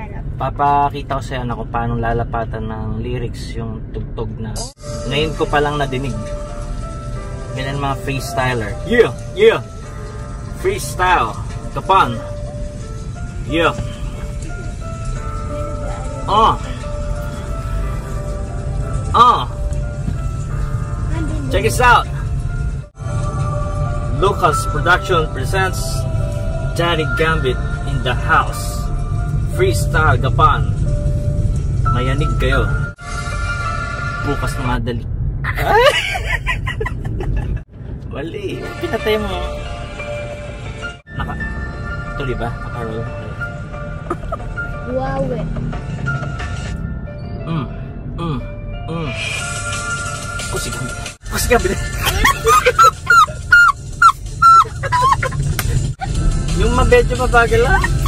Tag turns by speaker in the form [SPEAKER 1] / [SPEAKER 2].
[SPEAKER 1] Papakita ko sa'yo na kung paano lalapatan ng lyrics yung tugtog na ngayon ko palang nadinig. Ganyan mga freestyler. Yeah, yeah. Freestyle. Gapan. Yeah. Check this out. Lucas Production presents Daddy Gambit in the house. Freestyle Gapan. Mayanig kayo. Bukas na madali. Wali. Pinatay mo. Tuloy ba? Naka-roll.
[SPEAKER 2] Wow.
[SPEAKER 1] Kusik ka bilhin. Yung medyo mabagal lang.